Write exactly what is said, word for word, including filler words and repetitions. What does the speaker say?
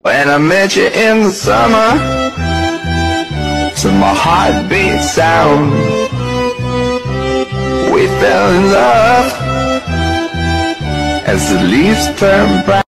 When I met you in the summer, to my heartbeat sound, we fell in love as the leaves turn brown.